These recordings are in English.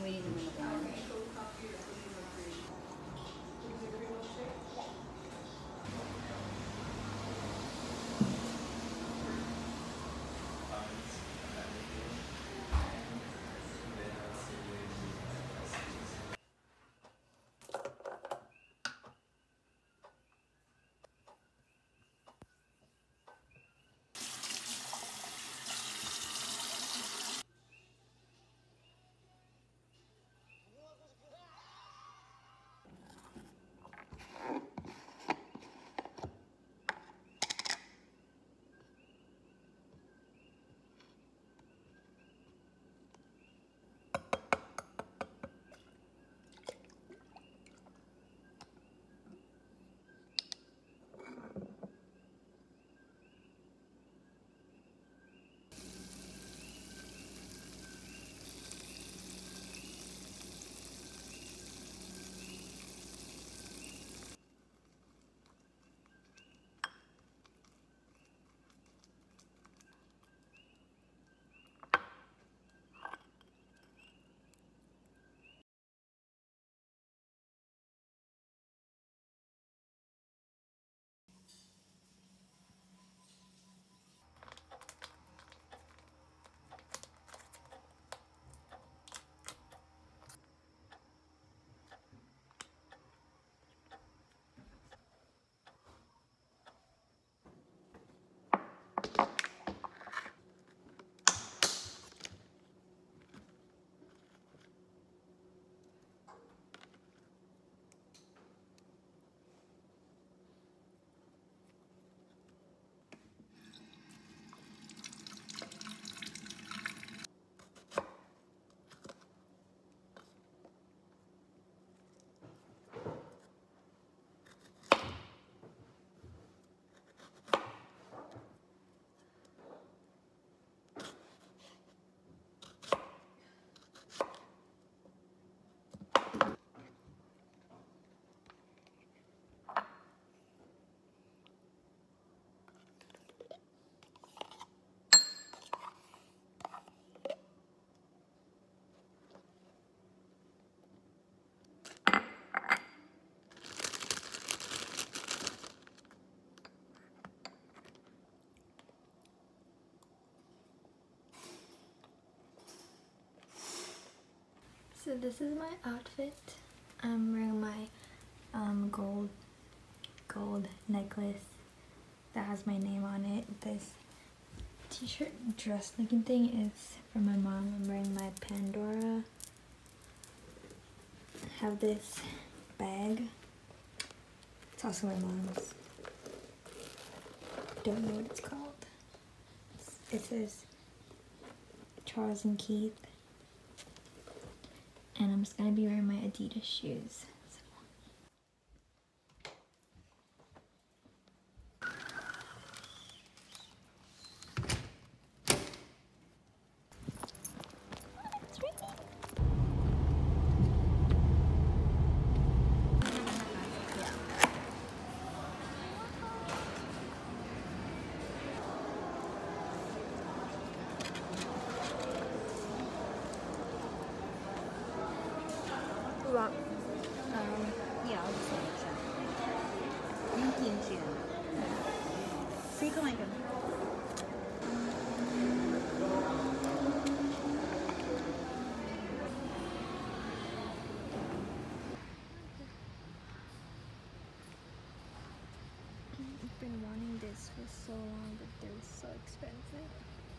Pwede naman ako. So this is my outfit. I'm wearing my gold necklace that has my name on it. This t-shirt dress looking thing is from my mom. I'm wearing my Pandora. I have this bag. It's also my mom's. Don't know what it's called. It says Charles and Keith. And I'm just gonna be wearing my Adidas shoes. Yeah, I'll just make sure. 明天见。谁跟我一个？ I've been wanting this for so long, but they're so expensive.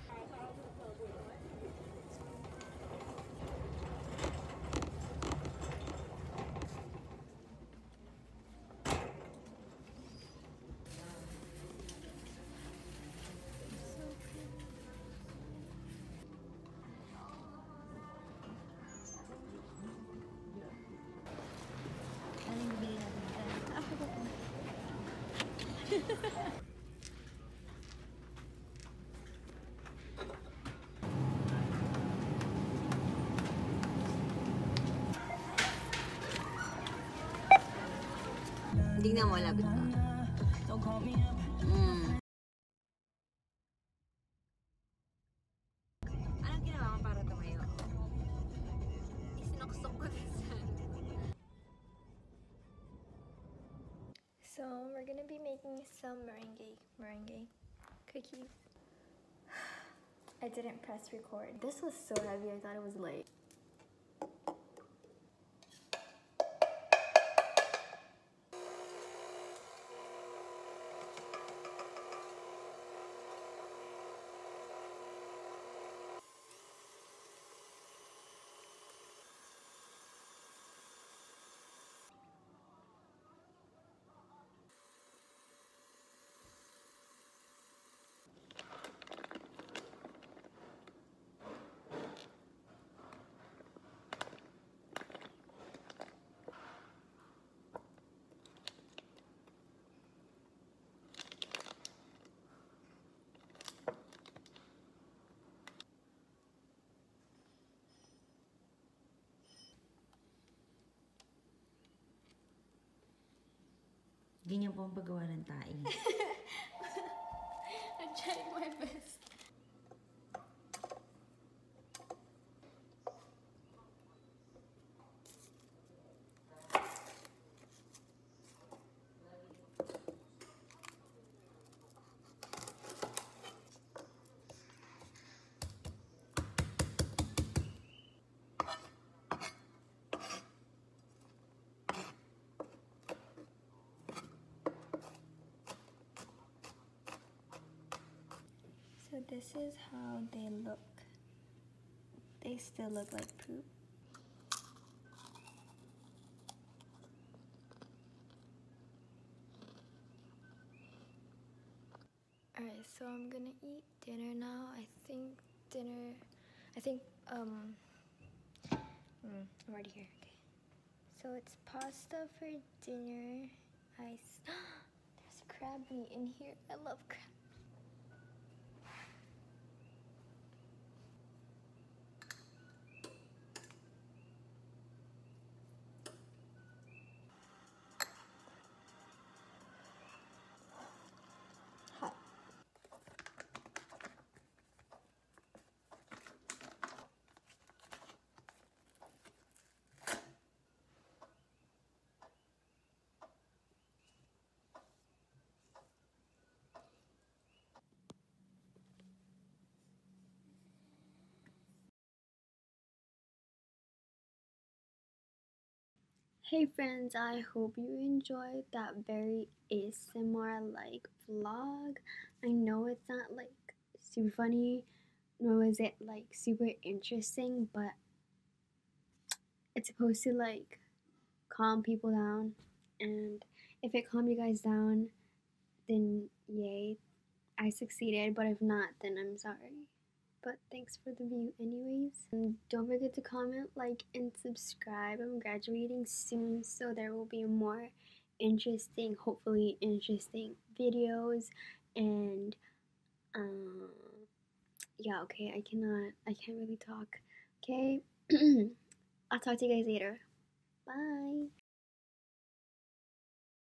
Tingnan mo, lapit ka. Anong ginawa mo para tumayo? So we're gonna be making some merengue cookies. I didn't press record. This was so heavy, I thought it was light. Ganyan po ang paggawa ng tae. I'm trying my best. So this is how they look. They still look like poop. Alright, so I'm gonna eat dinner now. I'm already here, okay. So it's pasta for dinner. There's crab meat in here. I love crab. Hot. Hey friends, I hope you enjoyed that very ASMR-like vlog. I know it's not like super funny, nor was it like super interesting, but it's supposed to like calm people down, and if it calmed you guys down, then yay, I succeeded, but if not, then I'm sorry. But thanks for the view anyways. And don't forget to comment, like, and subscribe. I'm graduating soon, so there will be more interesting, hopefully interesting videos. And yeah, okay, I can't really talk. Okay, I'll talk to you guys later. Bye.